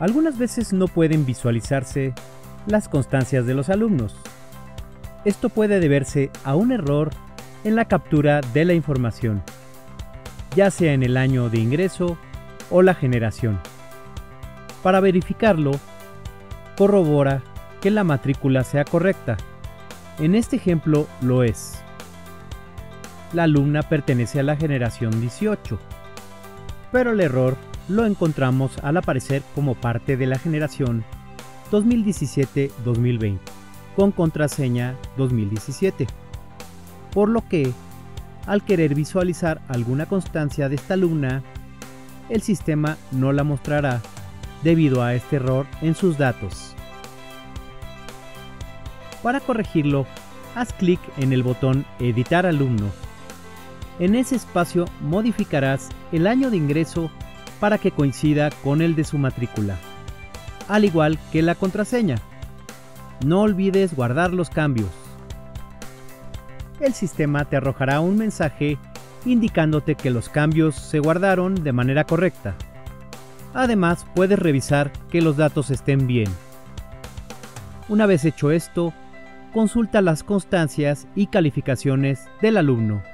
Algunas veces no pueden visualizarse las constancias de los alumnos. Esto puede deberse a un error en la captura de la información, ya sea en el año de ingreso o la generación. Para verificarlo, corrobora que la matrícula sea correcta. En este ejemplo lo es. La alumna pertenece a la generación 18, pero el error lo encontramos al aparecer como parte de la generación 2017-2020, con contraseña 2017. Por lo que, al querer visualizar alguna constancia de esta alumna, el sistema no la mostrará debido a este error en sus datos. Para corregirlo, haz clic en el botón Editar alumno. En ese espacio modificarás el año de ingreso para que coincida con el de su matrícula, al igual que la contraseña. No olvides guardar los cambios. El sistema te arrojará un mensaje indicándote que los cambios se guardaron de manera correcta. Además, puedes revisar que los datos estén bien. Una vez hecho esto, consulta las constancias y calificaciones del alumno.